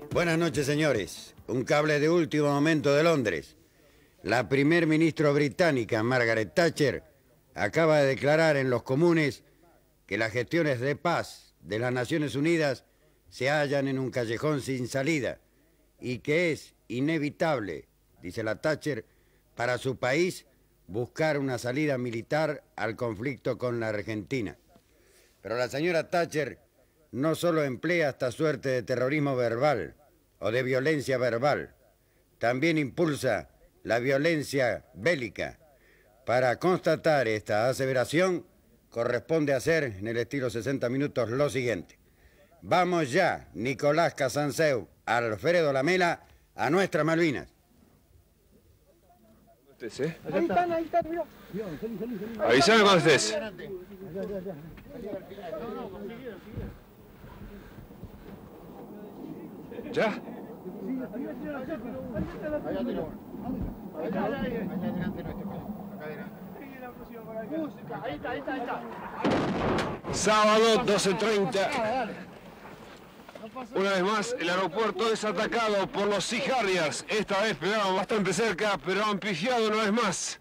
Buenas noches, señores. Un cable de último momento de Londres. La primer ministra británica, Margaret Thatcher, acaba de declarar en los comunes que las gestiones de paz de las Naciones Unidas se hallan en un callejón sin salida y que es inevitable, dice la Thatcher, para su país buscar una salida militar al conflicto con la Argentina. Pero la señora Thatcher no solo emplea esta suerte de terrorismo verbal o de violencia verbal, también impulsa la violencia bélica. Para constatar esta aseveración, corresponde hacer en el estilo 60 minutos lo siguiente. Vamos ya, Nicolás Casanseu, Alfredo Lamela, a nuestras Malvinas. Ahí están, mira. Avísame cuando estés. ¿Ya? Sábado, 12:30. Una vez más, el aeropuerto es atacado por los Sea Harriers. Esta vez pegaron bastante cerca, pero han pifiado una vez más.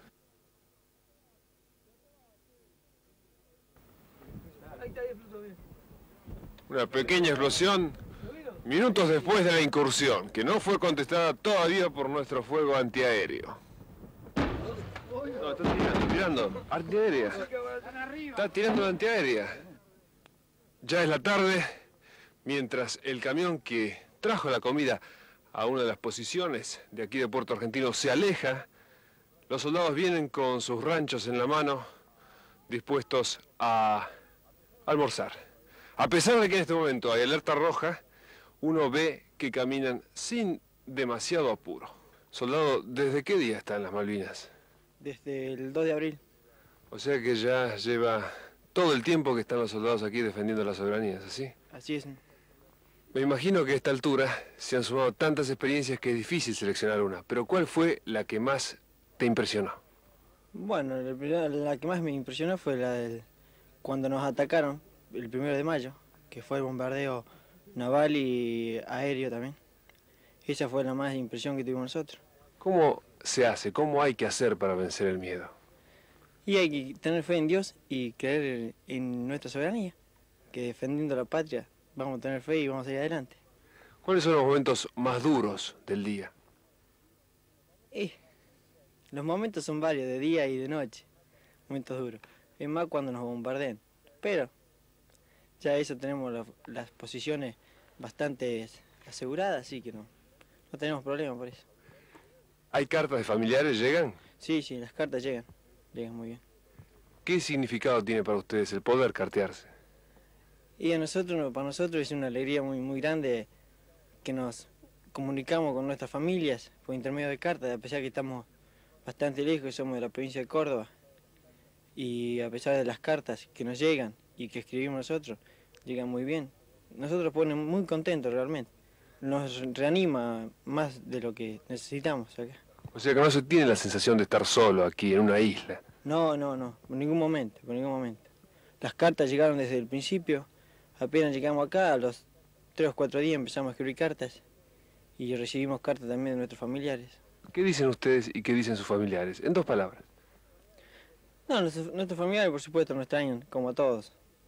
Una pequeña explosión minutos después de la incursión, que no fue contestada todavía por nuestro fuego antiaéreo. No, está tirando antiaérea. Está tirando la antiaérea. Ya es la tarde, mientras el camión que trajo la comida a una de las posiciones de aquí de Puerto Argentino se aleja, los soldados vienen con sus ranchos en la mano, dispuestos a almorzar. A pesar de que en este momento hay alerta roja, uno ve que caminan sin demasiado apuro. Soldado, ¿desde qué día está en las Malvinas? Desde el 2 de abril. O sea que ya lleva todo el tiempo que están los soldados aquí defendiendo la soberanía, ¿es así? Así es. Me imagino que a esta altura se han sumado tantas experiencias que es difícil seleccionar una. Pero ¿cuál fue la que más te impresionó? Bueno, la que más me impresionó fue la del cuando nos atacaron el 1 de mayo, que fue el bombardeo naval y aéreo también. Esa fue la más impresión que tuvimos nosotros. ¿Cómo se hace? ¿Cómo hay que hacer para vencer el miedo? Y hay que tener fe en Dios y creer en nuestra soberanía, que defendiendo la patria vamos a tener fe y vamos a ir adelante. ¿Cuáles son los momentos más duros del día? Los momentos son varios, de día y de noche, momentos duros. Es más cuando nos bombardean, pero ya eso tenemos las posiciones bastante aseguradas, así que no tenemos problema por eso. ¿Hay cartas de familiares? ¿Llegan? Sí, las cartas llegan muy bien. ¿Qué significado tiene para ustedes el poder cartearse? Y para nosotros es una alegría muy grande que nos comunicamos con nuestras familias por intermedio de cartas, a pesar que estamos bastante lejos, somos de la provincia de Córdoba, y a pesar de las cartas que nos llegan y que escribimos nosotros, llegan muy bien. Nosotros ponemos muy contentos realmente, nos reanima más de lo que necesitamos acá. O sea que no se tiene la sensación de estar solo aquí en una isla. No, por ningún momento. Las cartas llegaron desde el principio, apenas llegamos acá, a los 3 o 4 días empezamos a escribir cartas y recibimos cartas también de nuestros familiares. ¿Qué dicen ustedes y qué dicen sus familiares? En 2 palabras. No, nuestros familiares por supuesto nos extrañan, como a todos.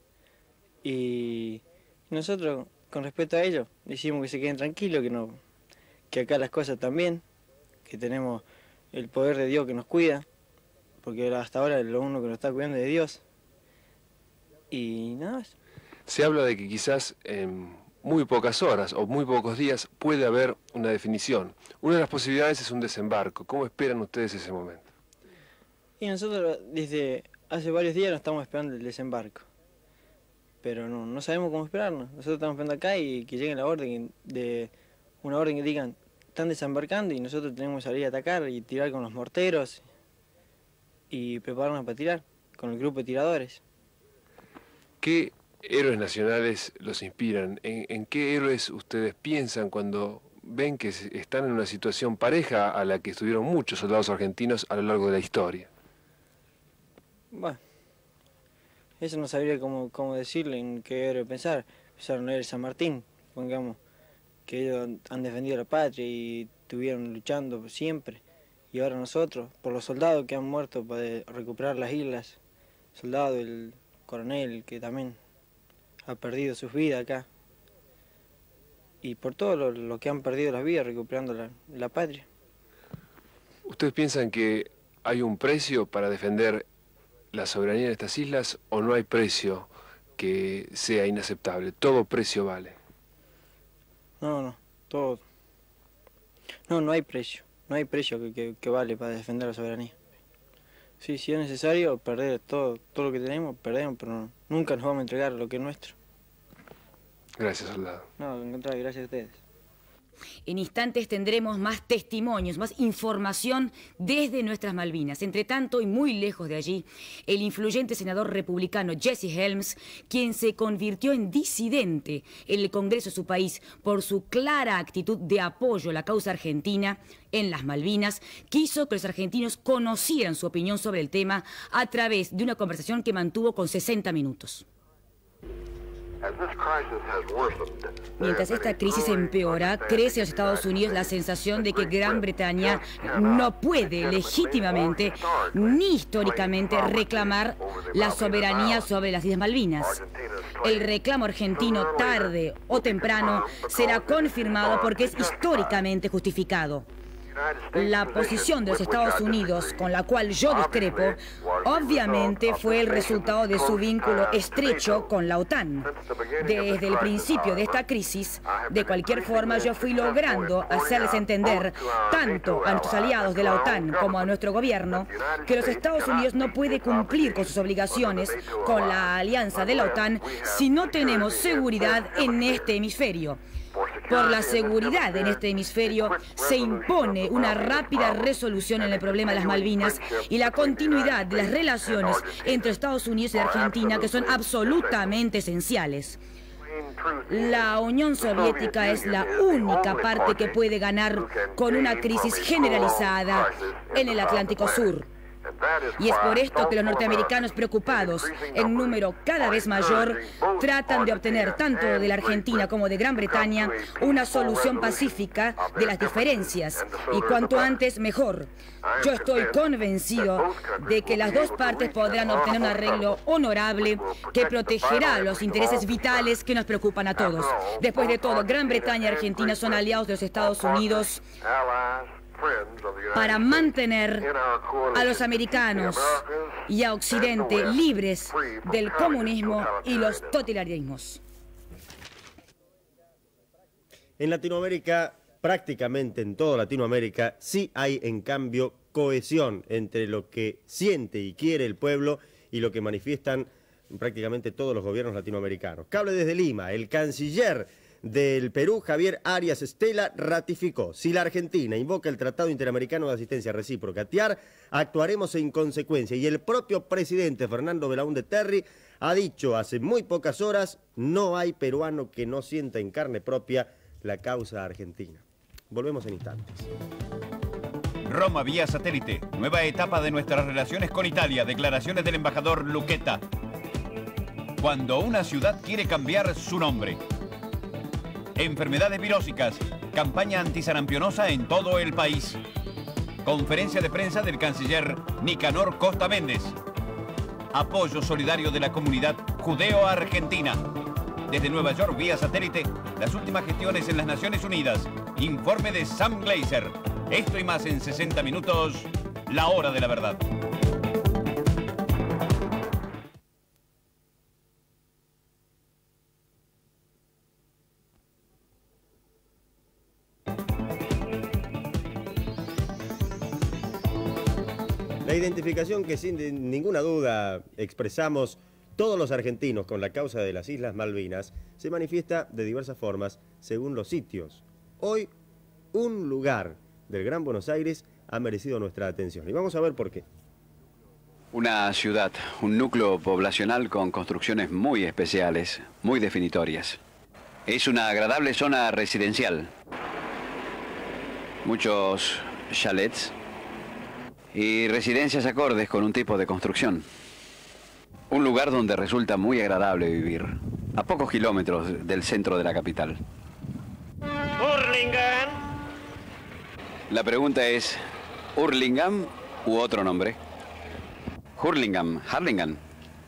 Y nosotros, con respecto a ellos, decimos que se queden tranquilos, que acá las cosas están bien, que tenemos el poder de Dios que nos cuida, porque hasta ahora lo único que nos está cuidando es de Dios. Y nada más. Se habla de que quizás en muy pocas horas o muy pocos días puede haber una definición. Una de las posibilidades es un desembarco. ¿Cómo esperan ustedes ese momento? Y nosotros desde hace varios días nos estamos esperando el desembarco. Pero no sabemos cómo esperarnos. Nosotros estamos esperando acá y que llegue la orden una orden que digan están desembarcando y nosotros tenemos que salir a atacar y tirar con los morteros y prepararnos para tirar con el grupo de tiradores. ¿Qué héroes nacionales los inspiran? ¿En qué héroes ustedes piensan cuando ven que están en una situación pareja a la que estuvieron muchos soldados argentinos a lo largo de la historia? Bueno, eso no sabría cómo decirle, en qué héroe pensar. Pensaron en San Martín, pongamos. que ellos han defendido la patria y estuvieron luchando siempre. Y ahora nosotros, por los soldados que han muerto para recuperar las islas, soldado, el coronel que también ha perdido sus vidas acá, y por todo lo que han perdido las vidas recuperando la patria. ¿Ustedes piensan que hay un precio para defender la soberanía de estas islas o no hay precio que sea inaceptable? Todo precio vale. No, todo. No hay precio. No hay precio que vale para defender la soberanía. Sí, si es necesario perder todo lo que tenemos, perdemos, pero nunca nos vamos a entregar lo que es nuestro. Gracias, soldado. No, al contrario, gracias a ustedes. En instantes tendremos más testimonios, más información desde nuestras Malvinas. Entre tanto, y muy lejos de allí, el influyente senador republicano Jesse Helms, quien se convirtió en disidente en el Congreso de su país por su clara actitud de apoyo a la causa argentina en las Malvinas, quiso que los argentinos conocieran su opinión sobre el tema a través de una conversación que mantuvo con 60 minutos. Mientras esta crisis empeora, crece en los Estados Unidos la sensación de que Gran Bretaña no puede legítimamente ni históricamente reclamar la soberanía sobre las Islas Malvinas. El reclamo argentino, tarde o temprano, será confirmado porque es históricamente justificado. La posición de los Estados Unidos, con la cual yo discrepo, obviamente fue el resultado de su vínculo estrecho con la OTAN. Desde el principio de esta crisis, de cualquier forma, yo fui logrando hacerles entender, tanto a nuestros aliados de la OTAN como a nuestro gobierno, que los Estados Unidos no puede cumplir con sus obligaciones con la alianza de la OTAN si no tenemos seguridad en este hemisferio. Por la seguridad en este hemisferio se impone una rápida resolución en el problema de las Malvinas y la continuidad de las relaciones entre Estados Unidos y Argentina, que son absolutamente esenciales. La Unión Soviética es la única parte que puede ganar con una crisis generalizada en el Atlántico Sur. Y es por esto que los norteamericanos, preocupados en número cada vez mayor, tratan de obtener tanto de la Argentina como de Gran Bretaña una solución pacífica de las diferencias, y cuanto antes mejor. Yo estoy convencido de que las dos partes podrán obtener un arreglo honorable que protegerá los intereses vitales que nos preocupan a todos. Después de todo, Gran Bretaña y Argentina son aliados de los Estados Unidos para mantener a los americanos y a Occidente libres del comunismo y los totalitarismos. En Latinoamérica, prácticamente en toda Latinoamérica, sí hay en cambio cohesión entre lo que siente y quiere el pueblo y lo que manifiestan prácticamente todos los gobiernos latinoamericanos. Cable desde Lima, el canciller del Perú, Javier Arias Estela, ratificó: si la Argentina invoca el Tratado Interamericano de Asistencia Recíproca, TIAR, actuaremos en consecuencia. Y el propio presidente Fernando Belaúnde Terry ha dicho hace muy pocas horas: no hay peruano que no sienta en carne propia la causa argentina. Volvemos en instantes. Roma vía satélite, nueva etapa de nuestras relaciones con Italia, declaraciones del embajador Luqueta. Cuando una ciudad quiere cambiar su nombre. Enfermedades virósicas, campaña antisarampionosa en todo el país. Conferencia de prensa del canciller Nicanor Costa Méndez. Apoyo solidario de la comunidad judeo-argentina. Desde Nueva York, vía satélite, las últimas gestiones en las Naciones Unidas. Informe de Sam Glazer. Esto y más en 60 minutos, la hora de la verdad. La identificación que sin ninguna duda expresamos todos los argentinos con la causa de las Islas Malvinas se manifiesta de diversas formas según los sitios. Hoy, un lugar del Gran Buenos Aires ha merecido nuestra atención y vamos a ver por qué. Una ciudad, un núcleo poblacional con construcciones muy especiales, muy definitorias. Es una agradable zona residencial. Muchos chalets y residencias acordes con un tipo de construcción. Un lugar donde resulta muy agradable vivir, a pocos kilómetros del centro de la capital. La pregunta es, ¿Hurlingham u otro nombre? Hurlingham, Harlingham.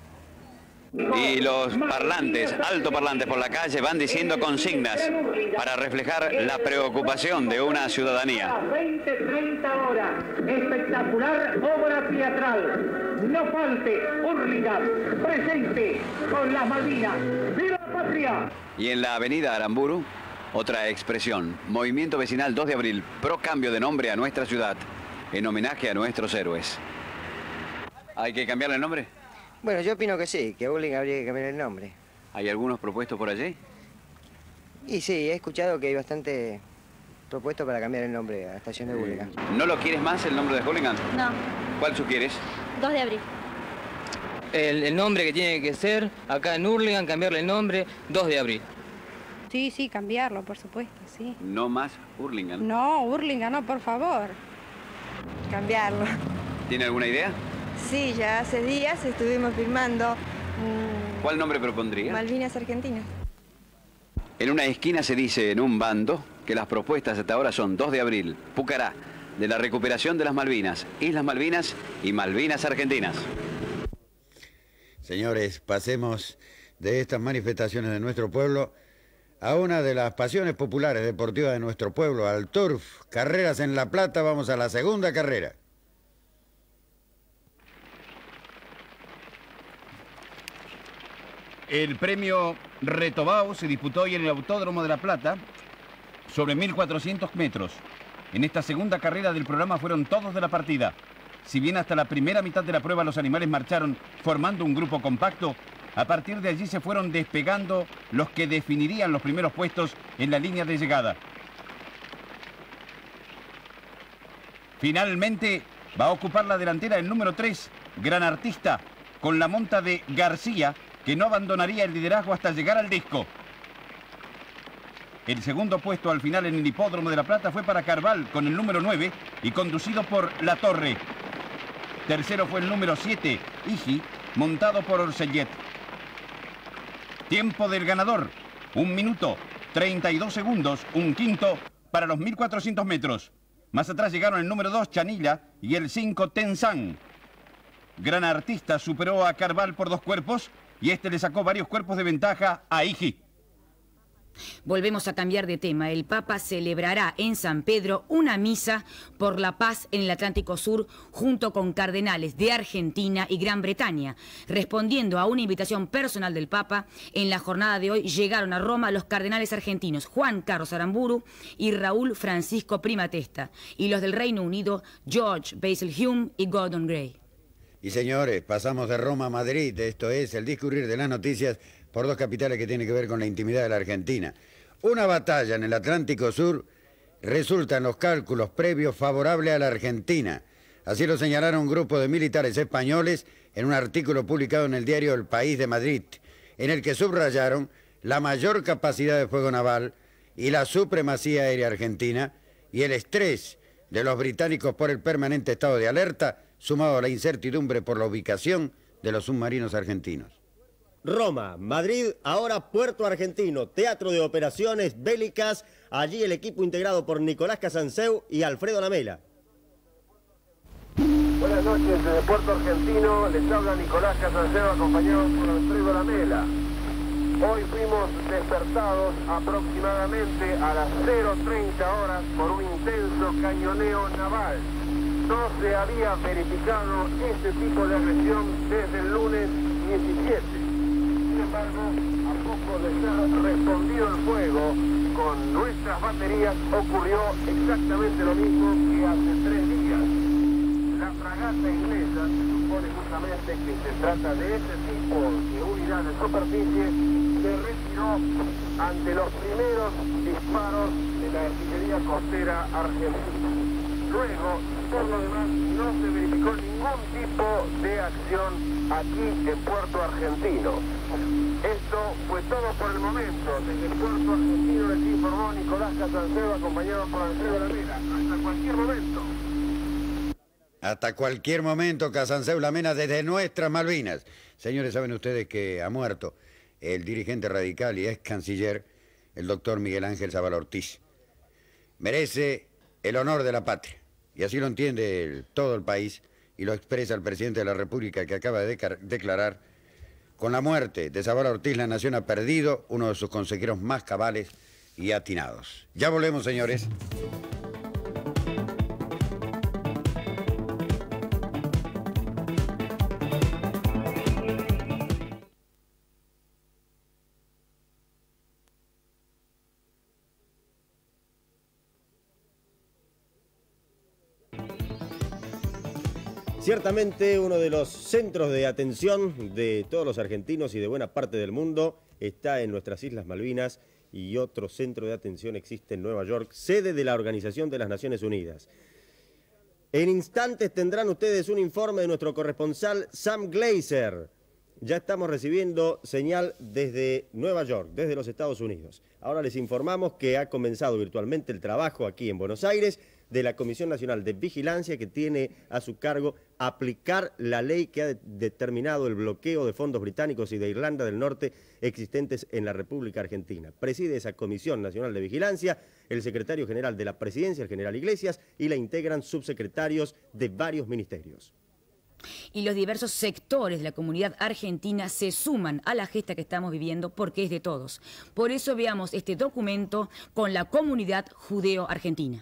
Y los parlantes, altoparlantes por la calle van diciendo consignas para reflejar la preocupación de una ciudadanía. 20-30 horas, espectacular obra teatral. No falte Hurlingham, presente con las Malvinas. ¡Viva la patria! Y en la avenida Aramburu, otra expresión, Movimiento Vecinal 2 de Abril, pro cambio de nombre a nuestra ciudad, en homenaje a nuestros héroes. ¿Hay que cambiarle el nombre? Bueno, yo opino que sí, que a Hurlingham habría que cambiar el nombre. ¿Hay algunos propuestos por allí? Y sí, he escuchado que hay bastante propuesto para cambiar el nombre a la estación de Hurlingham. ¿No lo quieres más el nombre de Hurlingham? No. ¿Cuál sugieres? 2 de abril. El nombre que tiene que ser, acá en Hurlingham, cambiarle el nombre, 2 de abril. Sí, sí, cambiarlo, por supuesto, sí. No más Hurlingham. No, Hurlingham, no, por favor. Cambiarlo. ¿Tiene alguna idea? Sí, ya hace días estuvimos firmando ¿Cuál nombre propondría? Malvinas Argentinas. En una esquina se dice en un bando que las propuestas hasta ahora son 2 de abril, Pucará, de la recuperación de las Malvinas, Islas Malvinas y Malvinas Argentinas. Señores, pasemos de estas manifestaciones de nuestro pueblo a una de las pasiones populares deportivas de nuestro pueblo, al turf. Carreras en La Plata, vamos a la segunda carrera. El premio Retobao se disputó hoy en el Autódromo de La Plata sobre 1.400 metros. En esta segunda carrera del programa fueron todos de la partida. Si bien hasta la primera mitad de la prueba los animales marcharon formando un grupo compacto, a partir de allí se fueron despegando los que definirían los primeros puestos en la línea de llegada. Finalmente va a ocupar la delantera el número 3, Gran Artista, con la monta de García, que no abandonaría el liderazgo hasta llegar al disco. El segundo puesto al final en el Hipódromo de La Plata fue para Carval con el número 9 y conducido por La Torre. Tercero fue el número 7, Iji, montado por Orsellet. Tiempo del ganador, 1 minuto, 32 segundos, un quinto para los 1.400 metros. Más atrás llegaron el número 2, Chanilla, y el 5, Tenzán. Gran Artista superó a Carval por 2 cuerpos y este le sacó varios cuerpos de ventaja a Iji. Volvemos a cambiar de tema. El Papa celebrará en San Pedro una misa por la paz en el Atlántico Sur junto con cardenales de Argentina y Gran Bretaña. Respondiendo a una invitación personal del Papa, en la jornada de hoy llegaron a Roma los cardenales argentinos Juan Carlos Aramburu y Raúl Francisco Primatesta, y los del Reino Unido George Basil Hume y Gordon Gray. Y señores, pasamos de Roma a Madrid. Esto es el discurrir de las noticias por 2 capitales que tienen que ver con la intimidad de la Argentina. Una batalla en el Atlántico Sur resulta en los cálculos previos favorable a la Argentina. Así lo señalaron un grupo de militares españoles en un artículo publicado en el diario El País de Madrid, en el que subrayaron la mayor capacidad de fuego naval y la supremacía aérea argentina y el estrés de los británicos por el permanente estado de alerta, sumado a la incertidumbre por la ubicación de los submarinos argentinos. Roma, Madrid, ahora Puerto Argentino, teatro de operaciones bélicas, allí el equipo integrado por Nicolás Casanseu y Alfredo Lamela. Buenas noches, desde Puerto Argentino les habla Nicolás Casanseu acompañado por Alfredo Lamela. Hoy fuimos despertados aproximadamente a las 0:30 horas por un intenso cañoneo naval. No se había verificado este tipo de agresión desde el lunes 17. Sin embargo, a poco de ser respondido el fuego con nuestras baterías, ocurrió exactamente lo mismo que hace 3 días. La fragata inglesa, se supone justamente que se trata de ese tipo de unidad de superficie, se retiró ante los primeros disparos de la artillería costera argentina. Luego, por lo demás, no se verificó ningún tipo de acción aquí en Puerto Argentino. Esto fue todo por el momento. Desde el Puerto Argentino les informó Nicolás Casanseu acompañado por Alfredo Lamela. Hasta cualquier momento. Hasta cualquier momento, Casanseu Lamela desde nuestras Malvinas. Señores, saben ustedes que ha muerto el dirigente radical y ex canciller, el doctor Miguel Ángel Zabal Ortiz. Merece el honor de la patria. Y así lo entiende todo el país y lo expresa el presidente de la República, que acaba de declarar: con la muerte de Zavala Ortiz, la nación ha perdido uno de sus consejeros más cabales y atinados. Ya volvemos, señores. Ciertamente uno de los centros de atención de todos los argentinos y de buena parte del mundo está en nuestras Islas Malvinas, y otro centro de atención existe en Nueva York, sede de la Organización de las Naciones Unidas. En instantes tendrán ustedes un informe de nuestro corresponsal Sam Glazer. Ya estamos recibiendo señal desde Nueva York, desde los Estados Unidos. Ahora les informamos que ha comenzado virtualmente el trabajo aquí en Buenos Aires de la Comisión Nacional de Vigilancia, que tiene a su cargo aplicar la ley que ha determinado el bloqueo de fondos británicos y de Irlanda del Norte existentes en la República Argentina. Preside esa Comisión Nacional de Vigilancia el secretario general de la Presidencia, el general Iglesias, y la integran subsecretarios de varios ministerios. Y los diversos sectores de la comunidad argentina se suman a la gesta que estamos viviendo, porque es de todos. Por eso veamos este documento con la comunidad judeo-argentina.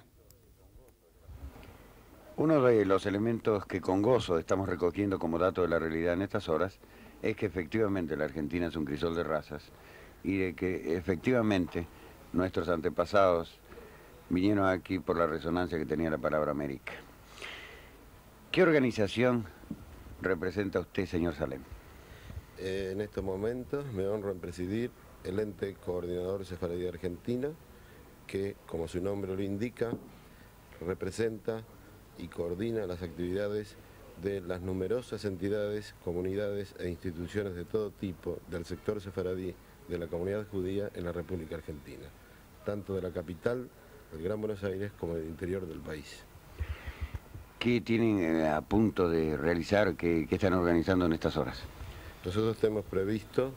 Uno de los elementos que con gozo estamos recogiendo como dato de la realidad en estas horas es que efectivamente la Argentina es un crisol de razas y de que efectivamente nuestros antepasados vinieron aquí por la resonancia que tenía la palabra América. ¿Qué organización representa usted, señor Salem? En estos momentos me honro en presidir el ente coordinador sefaradí Argentina, que, como su nombre lo indica, representa y coordina las actividades de las numerosas entidades, comunidades e instituciones de todo tipo del sector sefaradí de la comunidad judía en la República Argentina, tanto de la capital, el Gran Buenos Aires, como del interior del país. ¿Qué tienen a punto de realizar? ¿Qué están organizando en estas horas? Nosotros tenemos previsto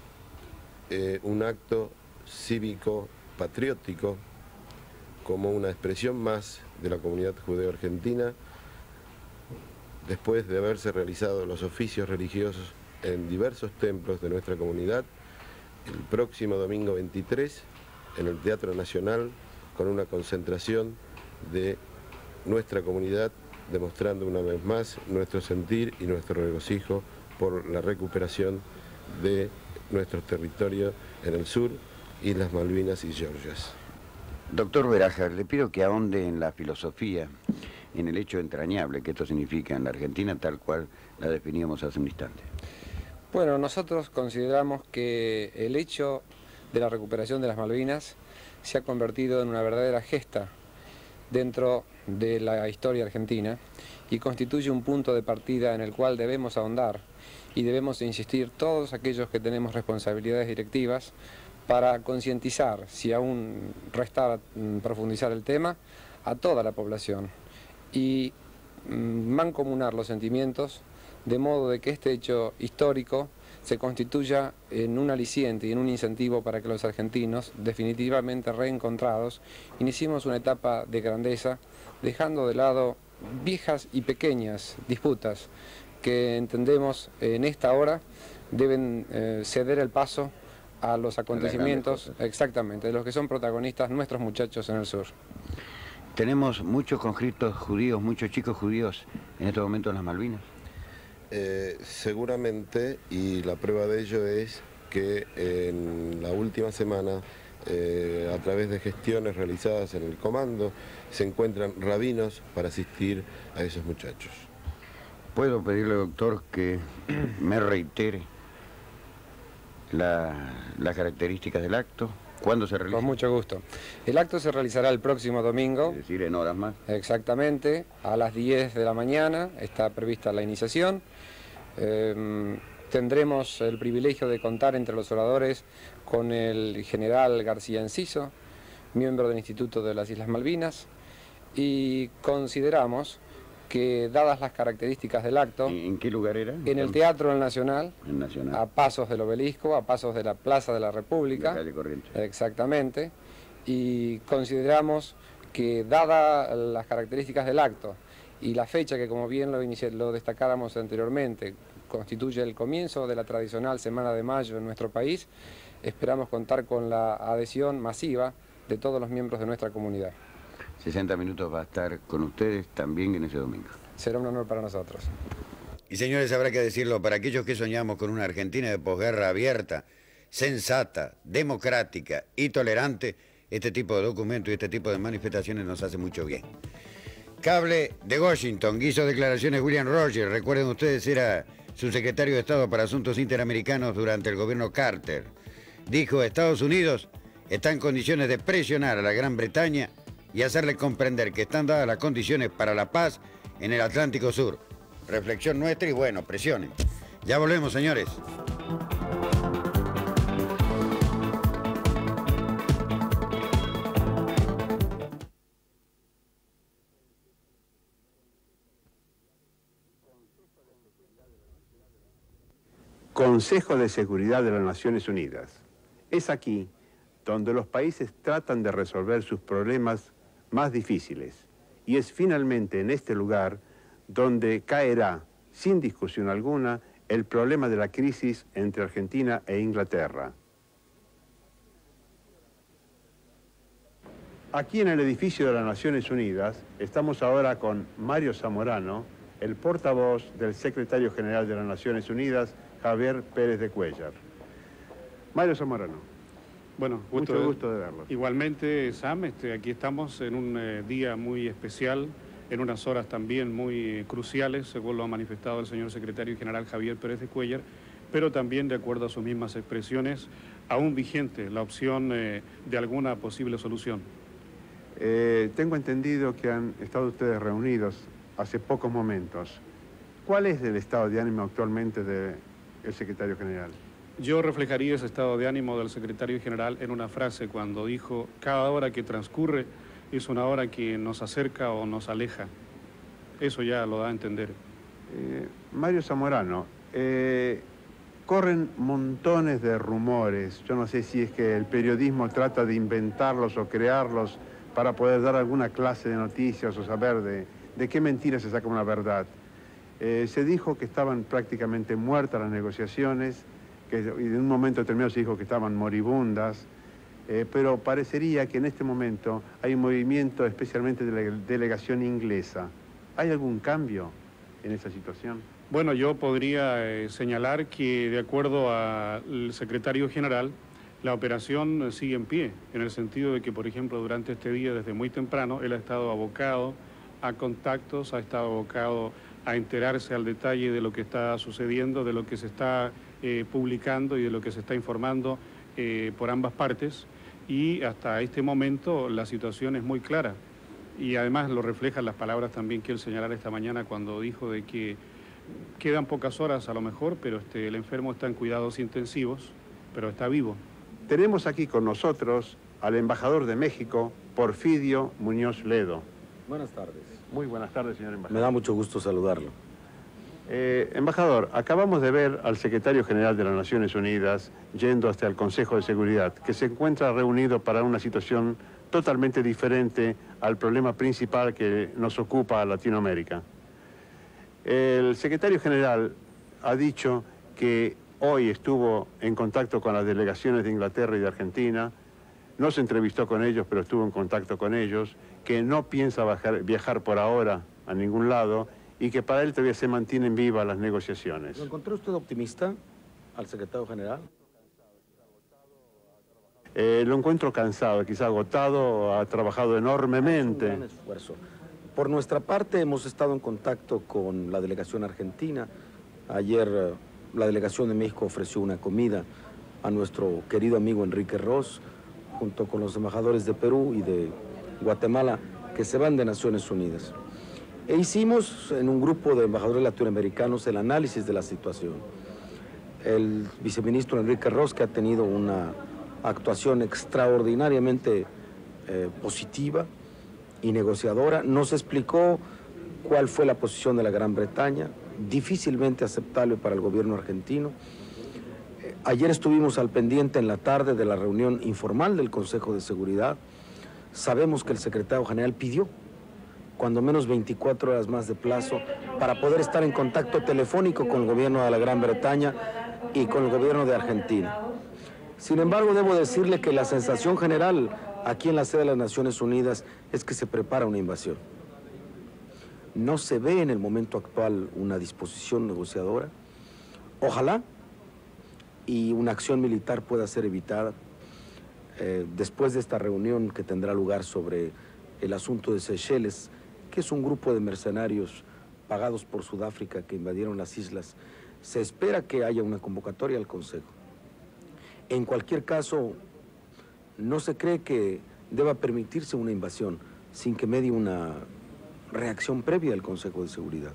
un acto cívico-patriótico como una expresión más de la comunidad judeo-argentina, después de haberse realizado los oficios religiosos en diversos templos de nuestra comunidad, el próximo domingo 23, en el Teatro Nacional, con una concentración de nuestra comunidad, demostrando una vez más nuestro sentir y nuestro regocijo por la recuperación de nuestros territorios en el sur, Islas Malvinas y Georgias. Doctor Beraja, le pido que ahonde en la filosofía, en el hecho entrañable que esto significa en la Argentina, tal cual la definíamos hace un instante. Bueno, nosotros consideramos que el hecho de la recuperación de las Malvinas se ha convertido en una verdadera gesta dentro de la historia argentina y constituye un punto de partida en el cual debemos ahondar y debemos insistir todos aquellos que tenemos responsabilidades directivas para concientizar, si aún resta profundizar el tema, a toda la población y mancomunar los sentimientos, de modo de que este hecho histórico se constituya en un aliciente y en un incentivo para que los argentinos, definitivamente reencontrados, iniciemos una etapa de grandeza, dejando de lado viejas y pequeñas disputas que entendemos en esta hora deben ceder el paso a los acontecimientos, exactamente, de los que son protagonistas nuestros muchachos en el sur. Tenemos muchos conscriptos judíos, muchos chicos judíos en estos momentos en las Malvinas. Seguramente, y la prueba de ello es que en la última semana, a través de gestiones realizadas en el comando, se encuentran rabinos para asistir a esos muchachos. ¿Puedo pedirle, doctor, que me reitere las características del acto? ¿Cuándo se realiza? Con mucho gusto. El acto se realizará el próximo domingo. Es decir, en horas más. Exactamente, a las 10 de la mañana está prevista la iniciación. Tendremos el privilegio de contar entre los oradores con el general García Enciso, miembro del Instituto de las Islas Malvinas, y consideramos que, dadas las características del acto... ¿En qué lugar era? En el Teatro Nacional, Nacional, a pasos del Obelisco, a pasos de la Plaza de la República. La calle Corrientes. Exactamente, y consideramos que dada las características del acto y la fecha que, como bien lo destacáramos anteriormente, constituye el comienzo de la tradicional Semana de Mayo en nuestro país, esperamos contar con la adhesión masiva de todos los miembros de nuestra comunidad. 60 Minutos va a estar con ustedes también en ese domingo. Será un honor para nosotros. Y señores, habrá que decirlo, para aquellos que soñamos con una Argentina de posguerra abierta, sensata, democrática y tolerante, este tipo de documentos y este tipo de manifestaciones nos hace mucho bien. Cable de Washington, hizo declaraciones William Rogers, recuerden ustedes, era subsecretario de Estado para Asuntos Interamericanos durante el gobierno Carter. Dijo, Estados Unidos está en condiciones de presionar a la Gran Bretaña y hacerle comprender que están dadas las condiciones para la paz en el Atlántico Sur. Reflexión nuestra y bueno, presionen. Ya volvemos, señores. Consejo de Seguridad de las Naciones Unidas. Es aquí donde los países tratan de resolver sus problemas más difíciles. Y es finalmente en este lugar donde caerá, sin discusión alguna, el problema de la crisis entre Argentina e Inglaterra. Aquí en el edificio de las Naciones Unidas estamos ahora con Mario Zamorano, el portavoz del secretario general de las Naciones Unidas, Javier Pérez de Cuéllar. Mario Zamorano. Bueno, mucho gusto de verlo. Igualmente, Sam, aquí estamos en un día muy especial, en unas horas también muy cruciales, según lo ha manifestado el señor secretario general Javier Pérez de Cuéllar, pero también, de acuerdo a sus mismas expresiones, aún vigente la opción de alguna posible solución. Tengo entendido que han estado ustedes reunidos hace pocos momentos. ¿Cuál es el estado de ánimo actualmente del secretario general? Yo reflejaría ese estado de ánimo del secretario general en una frase cuando dijo, cada hora que transcurre es una hora que nos acerca o nos aleja. Eso ya lo da a entender. Mario Zamorano, corren montones de rumores. Yo no sé si es que el periodismo trata de inventarlos o crearlos para poder dar alguna clase de noticias o saber de qué mentiras se saca una verdad. Se dijo que estaban prácticamente muertas las negociaciones, y en un momento determinado se dijo que estaban moribundas, pero parecería que en este momento hay un movimiento especialmente de la delegación inglesa. ¿Hay algún cambio en esa situación? Bueno, yo podría señalar que, de acuerdo al secretario general, la operación sigue en pie, en el sentido de que, por ejemplo, durante este día, desde muy temprano, él ha estado abocado a contactos, ha estado abocado a enterarse al detalle de lo que está sucediendo, de lo que se está publicando y de lo que se está informando por ambas partes, y hasta este momento la situación es muy clara, y además lo reflejan las palabras también que él señalara esta mañana cuando dijo de que quedan pocas horas a lo mejor, pero el enfermo está en cuidados intensivos, pero está vivo. Tenemos aquí con nosotros al embajador de México, Porfirio Muñoz Ledo. Buenas tardes. Muy buenas tardes, señor embajador. Me da mucho gusto saludarlo. Embajador, acabamos de ver al secretario general de las Naciones Unidas yendo hasta el Consejo de Seguridad, que se encuentra reunido para una situación totalmente diferente al problema principal que nos ocupa a Latinoamérica. El secretario general ha dicho que hoy estuvo en contacto con las delegaciones de Inglaterra y de Argentina, no se entrevistó con ellos, pero estuvo en contacto con ellos, que no piensa viajar por ahora a ningún lado y que para él todavía se mantienen vivas las negociaciones. ¿Lo encontró usted optimista al secretario general? Lo encuentro cansado, quizá agotado, ha trabajado enormemente. Es un gran esfuerzo. Por nuestra parte hemos estado en contacto con la delegación argentina. Ayer la delegación de México ofreció una comida a nuestro querido amigo Enrique Ross, junto con los embajadores de Perú y de Guatemala, que se van de Naciones Unidas. E hicimos en un grupo de embajadores latinoamericanos el análisis de la situación. El viceministro Enrique Ross, que ha tenido una actuación extraordinariamente positiva y negociadora, nos explicó cuál fue la posición de la Gran Bretaña, difícilmente aceptable para el gobierno argentino. Ayer estuvimos al pendiente en la tarde de la reunión informal del Consejo de Seguridad, Sabemos que el secretario general pidió cuando menos 24 horas más de plazo para poder estar en contacto telefónico con el gobierno de la Gran Bretaña y con el gobierno de Argentina. Sin embargo, debo decirle que la sensación general aquí en la sede de las Naciones Unidas es que se prepara una invasión. No se ve en el momento actual una disposición negociadora. Ojalá y una acción militar pueda ser evitada. Después de esta reunión que tendrá lugar sobre el asunto de Seychelles, que es un grupo de mercenarios pagados por Sudáfrica que invadieron las islas, se espera que haya una convocatoria al Consejo. En cualquier caso, no se cree que deba permitirse una invasión sin que medie una reacción previa del Consejo de Seguridad.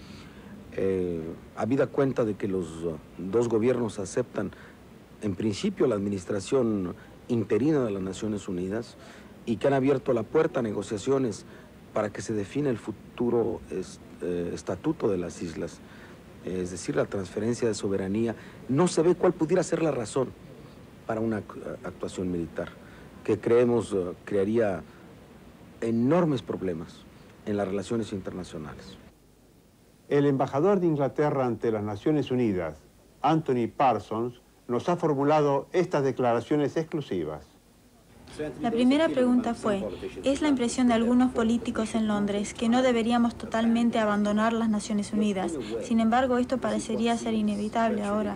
Habida cuenta de que los dos gobiernos aceptan, en principio, la administración interina de las Naciones Unidas y que han abierto la puerta a negociaciones para que se defina el futuro estatuto de las islas, es decir, la transferencia de soberanía, no se ve cuál pudiera ser la razón para una actuación militar, que creemos crearía enormes problemas en las relaciones internacionales. El embajador de Inglaterra ante las Naciones Unidas, Anthony Parsons, nos ha formulado estas declaraciones exclusivas. La primera pregunta fue, ¿es la impresión de algunos políticos en Londres que no deberíamos totalmente abandonar las Naciones Unidas? Sin embargo, esto parecería ser inevitable ahora.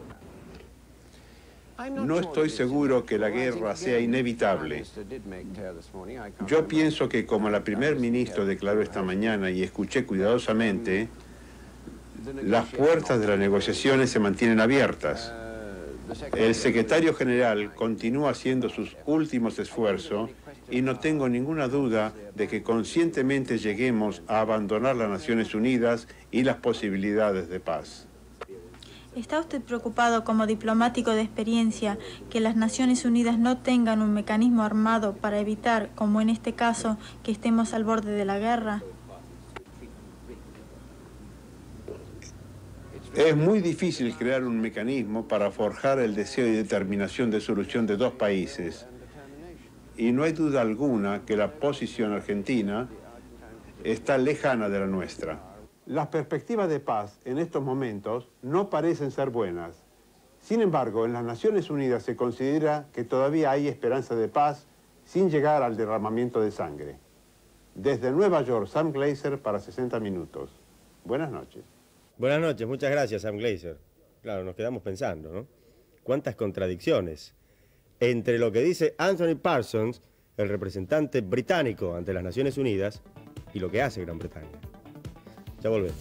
No estoy seguro que la guerra sea inevitable. Yo pienso que, como la primer ministro declaró esta mañana y escuché cuidadosamente, las puertas de las negociaciones se mantienen abiertas. El secretario general continúa haciendo sus últimos esfuerzos y no tengo ninguna duda de que conscientemente lleguemos a abandonar las Naciones Unidas y las posibilidades de paz. ¿Está usted preocupado como diplomático de experiencia que las Naciones Unidas no tengan un mecanismo armado para evitar, como en este caso, que estemos al borde de la guerra? Es muy difícil crear un mecanismo para forjar el deseo y determinación de solución de dos países. Y no hay duda alguna que la posición argentina está lejana de la nuestra. Las perspectivas de paz en estos momentos no parecen ser buenas. Sin embargo, en las Naciones Unidas se considera que todavía hay esperanza de paz sin llegar al derramamiento de sangre. Desde Nueva York, Sam Glazer para 60 Minutos. Buenas noches. Buenas noches, muchas gracias, Sam Glazer. Claro, nos quedamos pensando, ¿no? Cuántas contradicciones entre lo que dice Anthony Parsons, el representante británico ante las Naciones Unidas, y lo que hace Gran Bretaña. Ya volvemos.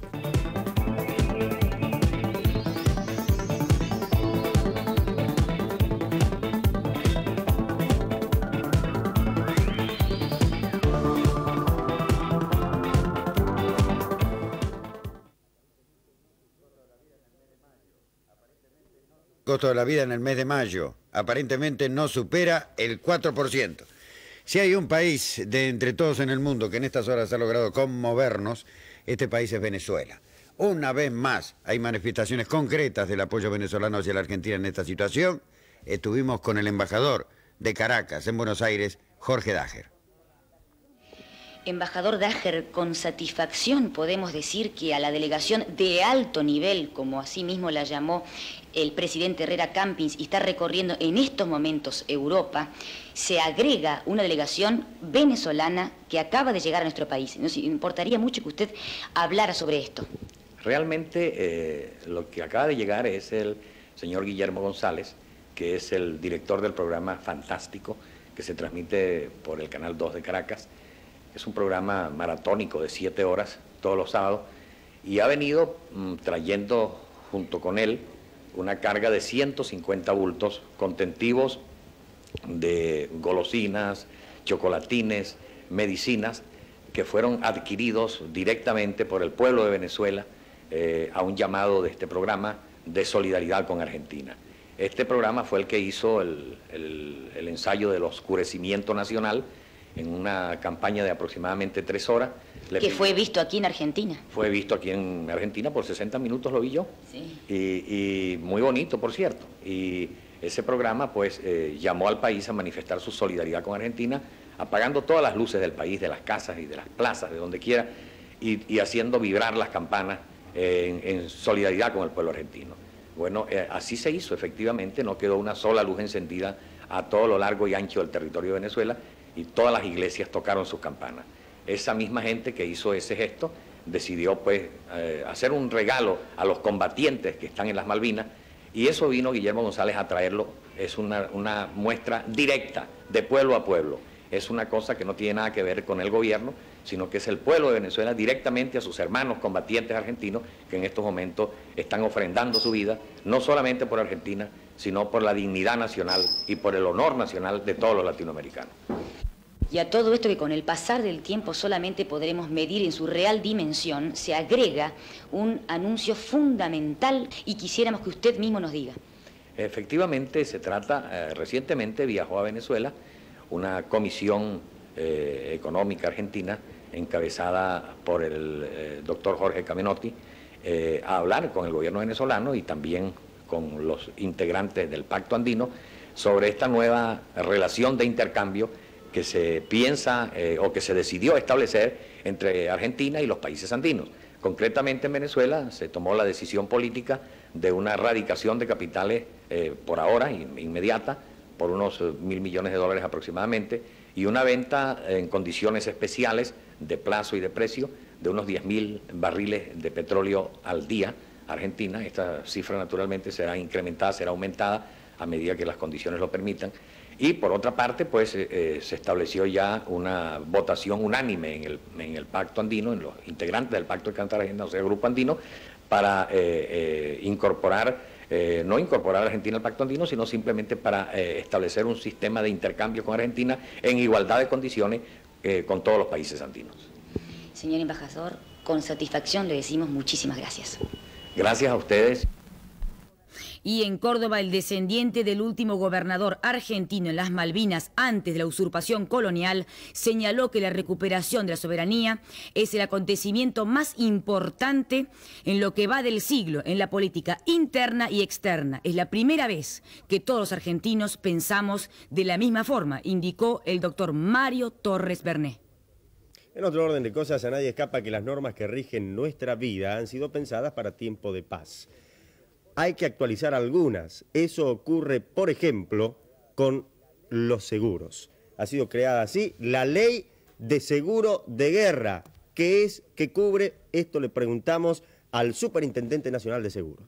El costo de la vida en el mes de mayo aparentemente no supera el 4%. Si hay un país de entre todos en el mundo que en estas horas ha logrado conmovernos, este país es Venezuela. Una vez más hay manifestaciones concretas del apoyo venezolano hacia la Argentina en esta situación. Estuvimos con el embajador de Caracas, en Buenos Aires, Jorge Dager. Embajador Dager, con satisfacción podemos decir que a la delegación de alto nivel, como así mismo la llamó el presidente Herrera Campins, y está recorriendo en estos momentos Europa, se agrega una delegación venezolana que acaba de llegar a nuestro país. Nos importaría mucho que usted hablara sobre esto. Realmente lo que acaba de llegar es el señor Guillermo González, que es el director del programa Fantástico, que se transmite por el Canal 2 de Caracas. Es un programa maratónico de 7 horas todos los sábados y ha venido trayendo junto con él una carga de 150 bultos contentivos de golosinas, chocolatines, medicinas que fueron adquiridos directamente por el pueblo de Venezuela a un llamado de este programa de solidaridad con Argentina. Este programa fue el que hizo el ensayo del oscurecimiento nacional en una campaña de aproximadamente 3 horas. Que fue visto aquí en Argentina. Fue visto aquí en Argentina, por 60 minutos lo vi yo. Sí. Y muy bonito, por cierto. Y Ese programa pues llamó al país a manifestar su solidaridad con Argentina, apagando todas las luces del país, de las casas y de las plazas, de donde quiera, y haciendo vibrar las campanas en solidaridad con el pueblo argentino. Bueno, así se hizo, efectivamente, no quedó una sola luz encendida a todo lo largo y ancho del territorio de Venezuela, y todas las iglesias tocaron sus campanas. Esa misma gente que hizo ese gesto decidió pues hacer un regalo a los combatientes que están en las Malvinas, y eso vino Guillermo González a traerlo. Es una muestra directa, de pueblo a pueblo. Es una cosa que no tiene nada que ver con el gobierno, sino que es el pueblo de Venezuela directamente a sus hermanos combatientes argentinos que en estos momentos están ofrendando su vida, no solamente por Argentina, sino por la dignidad nacional y por el honor nacional de todos los latinoamericanos. Y a todo esto, que con el pasar del tiempo solamente podremos medir en su real dimensión, se agrega un anuncio fundamental, y quisiéramos que usted mismo nos diga. Efectivamente, se trata, recientemente viajó a Venezuela una comisión económica argentina encabezada por el doctor Jorge Camenotti, a hablar con el gobierno venezolano y también con los integrantes del Pacto Andino sobre esta nueva relación de intercambio que se piensa o que se decidió establecer entre Argentina y los países andinos. Concretamente en Venezuela se tomó la decisión política de una erradicación de capitales por ahora, inmediata, por unos $1.000 millones aproximadamente, y una venta en condiciones especiales de plazo y de precio de unos 10.000 barriles de petróleo al día a Argentina. Esta cifra naturalmente será incrementada, será aumentada a medida que las condiciones lo permitan. Y por otra parte, pues se estableció ya una votación unánime en el Pacto Andino, en los integrantes del Pacto de Cartagena, o sea, el Grupo Andino, para no incorporar a Argentina al Pacto Andino, sino simplemente para establecer un sistema de intercambio con Argentina en igualdad de condiciones con todos los países andinos. Señor embajador, con satisfacción le decimos muchísimas gracias. Gracias a ustedes. Y en Córdoba, el descendiente del último gobernador argentino en las Malvinas antes de la usurpación colonial señaló que la recuperación de la soberanía es el acontecimiento más importante en lo que va del siglo en la política interna y externa. Es la primera vez que todos los argentinos pensamos de la misma forma, indicó el doctor Mario Torres Bernet. En otro orden de cosas, a nadie escapa que las normas que rigen nuestra vida han sido pensadas para tiempo de paz. Hay que actualizar algunas. Eso ocurre, por ejemplo, con los seguros. Ha sido creada así la Ley de Seguro de Guerra. ¿Qué es? ¿Qué cubre? Esto le preguntamos al Superintendente Nacional de Seguros.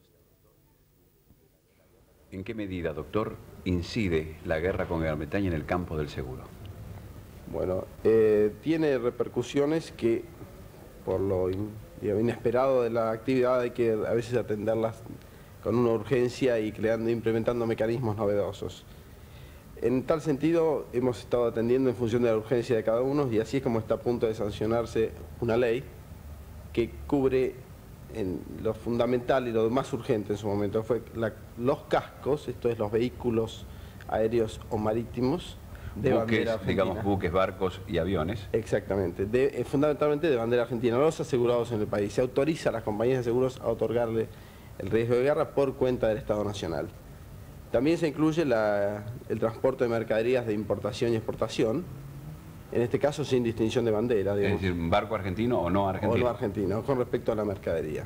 ¿En qué medida, doctor, incide la guerra con Gran Bretaña en el campo del seguro? Bueno, tiene repercusiones que, por lo inesperado de la actividad, hay que a veces atenderlas con una urgencia y implementando mecanismos novedosos. En tal sentido, hemos estado atendiendo en función de la urgencia de cada uno, y así es como está a punto de sancionarse una ley que cubre en lo fundamental y lo más urgente en su momento. Fue los cascos, esto es los vehículos aéreos o marítimos de bandera argentina. Digamos buques, barcos y aviones. Exactamente, fundamentalmente de bandera argentina, los asegurados en el país. Se autoriza a las compañías de seguros a otorgarle el riesgo de guerra por cuenta del Estado Nacional. También se incluye el transporte de mercaderías de importación y exportación, en este caso sin distinción de bandera. Digamos. Es decir, ¿un barco argentino o no argentino? O no argentino, con respecto a la mercadería.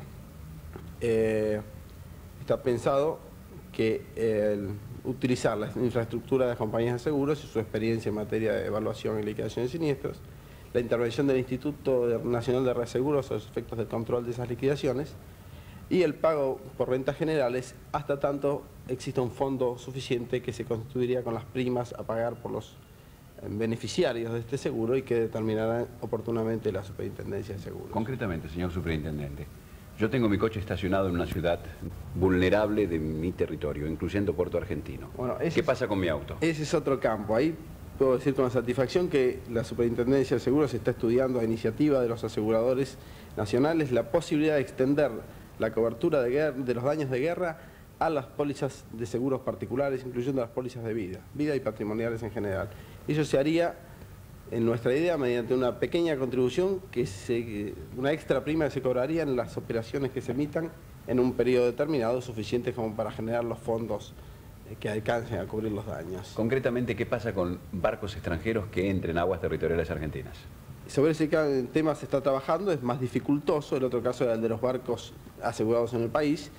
Está pensado que utilizar la infraestructura de las compañías de seguros y su experiencia en materia de evaluación y liquidación de siniestros, la intervención del Instituto Nacional de Reaseguros a los efectos del control de esas liquidaciones, y el pago por rentas generales hasta tanto exista un fondo suficiente que se constituiría con las primas a pagar por los beneficiarios de este seguro y que determinará oportunamente la Superintendencia de Seguros. Concretamente, señor Superintendente, yo tengo mi coche estacionado en una ciudad vulnerable de mi territorio, incluyendo Puerto Argentino. Bueno, ¿qué pasa con mi auto? Ese es otro campo. Ahí puedo decir con satisfacción que la Superintendencia de Seguros está estudiando a iniciativa de los aseguradores nacionales la posibilidad de extender la cobertura de los daños de guerra a las pólizas de seguros particulares, incluyendo las pólizas de vida y patrimoniales en general. Eso se haría, en nuestra idea, mediante una pequeña contribución, una extra prima que se cobraría en las operaciones que se emitan en un periodo determinado, suficiente como para generar los fondos que alcancen a cubrir los daños. Concretamente, ¿qué pasa con barcos extranjeros que entren a aguas territoriales argentinas? Sobre ese tema se está trabajando, es más dificultoso. El otro caso era el de los barcos asegurados en el país.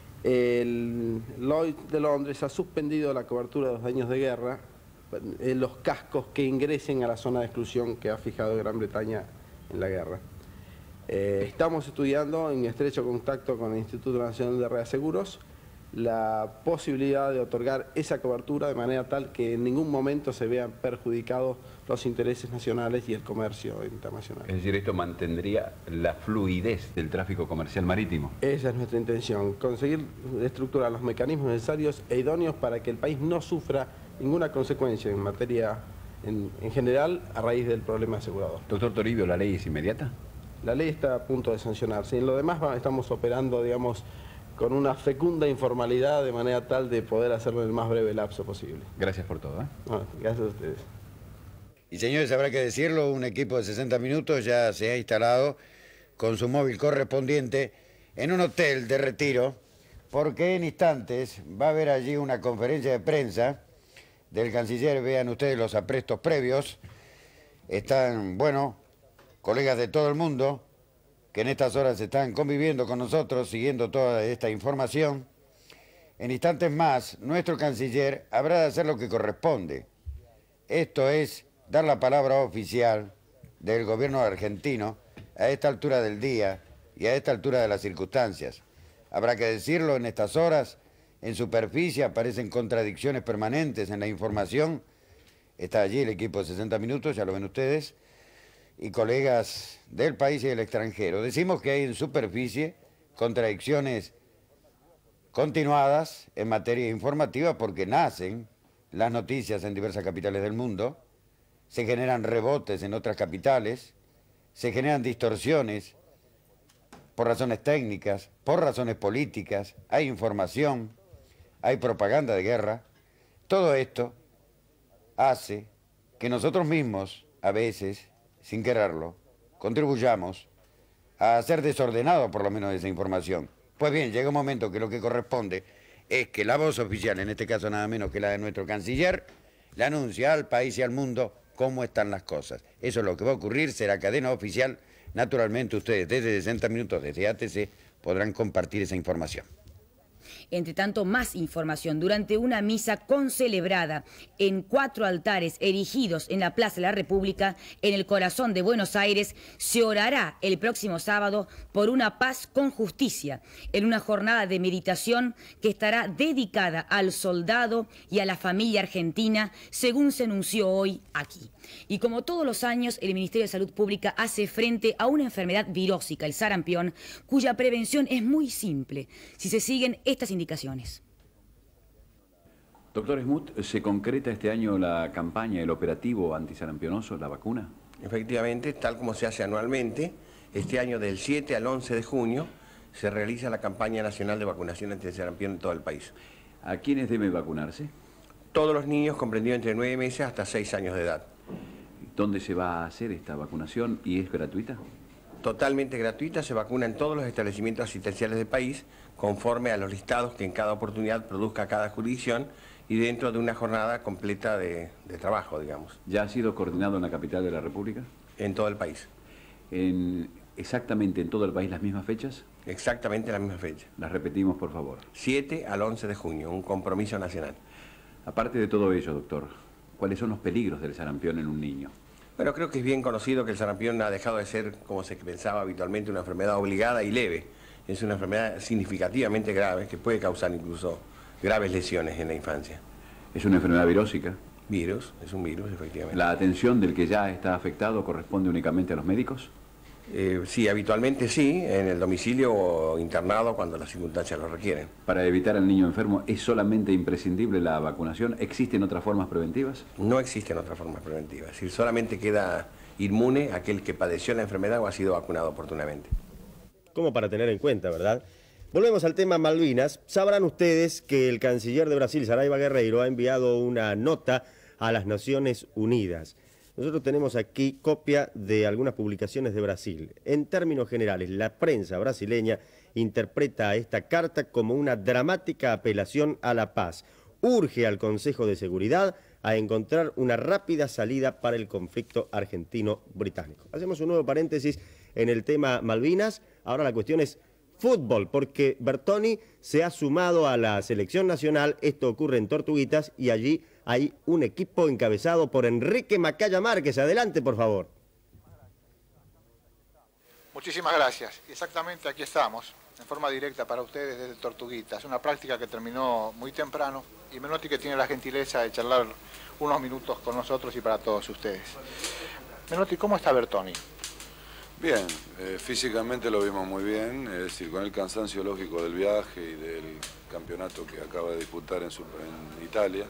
El Lloyd's de Londres ha suspendido la cobertura de los daños de guerra en los cascos que ingresen a la zona de exclusión que ha fijado Gran Bretaña en la guerra. Estamos estudiando en estrecho contacto con el Instituto Nacional de Reaseguros la posibilidad de otorgar esa cobertura de manera tal que en ningún momento se vean perjudicados los intereses nacionales y el comercio internacional. Es decir, esto mantendría la fluidez del tráfico comercial marítimo. Esa es nuestra intención, conseguir estructurar los mecanismos necesarios e idóneos para que el país no sufra ninguna consecuencia en materia, en general, a raíz del problema asegurador. Doctor Toribio, ¿la ley es inmediata? La ley está a punto de sancionarse. En lo demás estamos operando, digamos, con una fecunda informalidad de manera tal de poder hacerlo en el más breve lapso posible. Gracias por todo. Bueno, gracias a ustedes. Y señores, habrá que decirlo, un equipo de 60 minutos ya se ha instalado con su móvil correspondiente en un hotel de Retiro, porque en instantes va a haber allí una conferencia de prensa del canciller. Vean ustedes los aprestos previos. Están, bueno, colegas de todo el mundo que en estas horas están conviviendo con nosotros, siguiendo toda esta información. En instantes más, nuestro canciller habrá de hacer lo que corresponde. Esto es dar la palabra oficial del gobierno argentino a esta altura del día y a esta altura de las circunstancias. Habrá que decirlo, en estas horas, en superficie aparecen contradicciones permanentes en la información. Está allí el equipo de 60 minutos, ya lo ven ustedes, y colegas del país y del extranjero. Decimos que hay en superficie contradicciones continuadas en materia informativa porque nacen las noticias en diversas capitales del mundo, se generan rebotes en otras capitales, se generan distorsiones por razones técnicas, por razones políticas, hay información, hay propaganda de guerra. Todo esto hace que nosotros mismos, a veces, sin quererlo, contribuyamos a ser desordenado por lo menos esa información. Pues bien, llega un momento que lo que corresponde es que la voz oficial, en este caso nada menos que la de nuestro canciller, le anuncia al país y al mundo cómo están las cosas. Eso es lo que va a ocurrir, será cadena oficial. Naturalmente ustedes desde 60 minutos, desde ATC, podrán compartir esa información. Entre tanto, más información. Durante una misa concelebrada en 4 altares erigidos en la Plaza de la República, en el corazón de Buenos Aires, se orará el próximo sábado por una paz con justicia, en una jornada de meditación que estará dedicada al soldado y a la familia argentina, según se anunció hoy aquí. Y como todos los años, el Ministerio de Salud Pública hace frente a una enfermedad virósica, el sarampión, cuya prevención es muy simple, si se siguen estas indicaciones. Doctor Smoot, ¿se concreta este año la campaña, el operativo antisarampionoso, la vacuna? Efectivamente, tal como se hace anualmente, este año del 7 al 11 de junio se realiza la campaña nacional de vacunación antisarampión en todo el país. ¿A quiénes debe vacunarse? Todos los niños comprendidos entre 9 meses hasta 6 años de edad. ¿Dónde se va a hacer esta vacunación y es gratuita? Totalmente gratuita, se vacuna en todos los establecimientos asistenciales del país, conforme a los listados que en cada oportunidad produzca cada jurisdicción y dentro de una jornada completa de trabajo, digamos. ¿Ya ha sido coordinado en la capital de la República? En todo el país. ¿Exactamente en todo el país las mismas fechas? Exactamente las mismas fechas. Las repetimos, por favor. 7 al 11 de junio, un compromiso nacional. Aparte de todo ello, doctor, ¿cuáles son los peligros del sarampión en un niño? Bueno, creo que es bien conocido que el sarampión ha dejado de ser, como se pensaba habitualmente, una enfermedad obligada y leve. Es una enfermedad significativamente grave que puede causar incluso graves lesiones en la infancia. ¿Es una enfermedad virósica? Virus, es un virus, efectivamente. ¿La atención del que ya está afectado corresponde únicamente a los médicos? Sí, habitualmente sí, en el domicilio o internado cuando las circunstancias lo requieren. Para evitar al niño enfermo, ¿es solamente imprescindible la vacunación? ¿Existen otras formas preventivas? No existen otras formas preventivas, es decir, solamente queda inmune aquel que padeció la enfermedad o ha sido vacunado oportunamente. Como para tener en cuenta, ¿verdad? Volvemos al tema Malvinas. Sabrán ustedes que el canciller de Brasil, Saraiva Guerreiro, ha enviado una nota a las Naciones Unidas. Nosotros tenemos aquí copia de algunas publicaciones de Brasil. En términos generales, la prensa brasileña interpreta esta carta como una dramática apelación a la paz, urge al Consejo de Seguridad a encontrar una rápida salida para el conflicto argentino-británico. Hacemos un nuevo paréntesis en el tema Malvinas. Ahora la cuestión es fútbol, porque Bertoni se ha sumado a la selección nacional. Esto ocurre en Tortuguitas y allí hay un equipo encabezado por Enrique Macaya Márquez. Adelante, por favor. Muchísimas gracias. Exactamente, aquí estamos, en forma directa para ustedes desde Tortuguitas. Una práctica que terminó muy temprano y Menotti, que tiene la gentileza de charlar unos minutos con nosotros y para todos ustedes. Menotti, ¿cómo está Bertoni? Bien, físicamente lo vimos muy bien, es decir, con el cansancio lógico del viaje y del campeonato que acaba de disputar en Italia,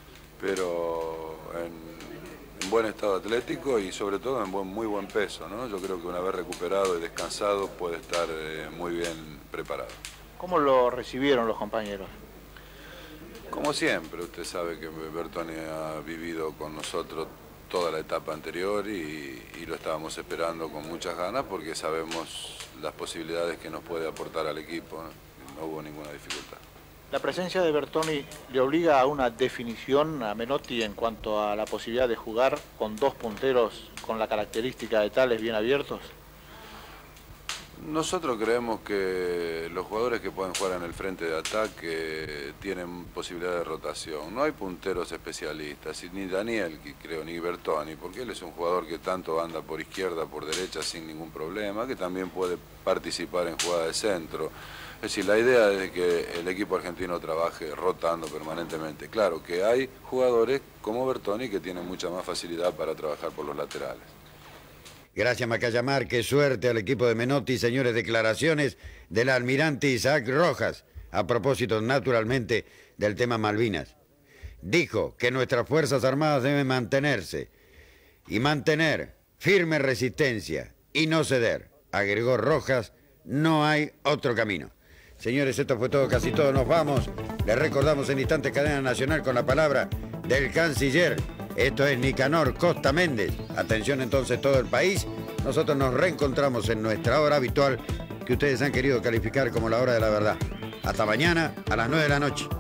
pero en buen estado atlético y sobre todo en muy buen peso, ¿no? Yo creo que una vez recuperado y descansado puede estar muy bien preparado. ¿Cómo lo recibieron los compañeros? Como siempre, usted sabe que Bertoni ha vivido con nosotros toda la etapa anterior y lo estábamos esperando con muchas ganas porque sabemos las posibilidades que nos puede aportar al equipo, ¿no? No hubo ninguna dificultad. ¿La presencia de Bertoni le obliga a una definición a Menotti en cuanto a la posibilidad de jugar con dos punteros con la característica de Tales bien abiertos? Nosotros creemos que los jugadores que pueden jugar en el frente de ataque tienen posibilidad de rotación. No hay punteros especialistas, ni Daniel, creo, ni Bertoni, porque él es un jugador que tanto anda por izquierda, por derecha sin ningún problema, que también puede participar en jugada de centro. Es decir, la idea es que el equipo argentino trabaje rotando permanentemente. Claro que hay jugadores como Bertoni que tienen mucha más facilidad para trabajar por los laterales. Gracias, Macaya Márquez. Suerte al equipo de Menotti. Señores, declaraciones del almirante Isaac Rojas a propósito, naturalmente, del tema Malvinas. Dijo que nuestras Fuerzas Armadas deben mantenerse y mantener firme resistencia y no ceder. Agregó Rojas, no hay otro camino. Señores, esto fue todo, casi todo. Nos vamos. Les recordamos en instantes Cadena Nacional con la palabra del canciller. Esto es Nicanor Costa Méndez. Atención entonces todo el país. Nosotros nos reencontramos en nuestra hora habitual que ustedes han querido calificar como la hora de la verdad. Hasta mañana a las 9 de la noche.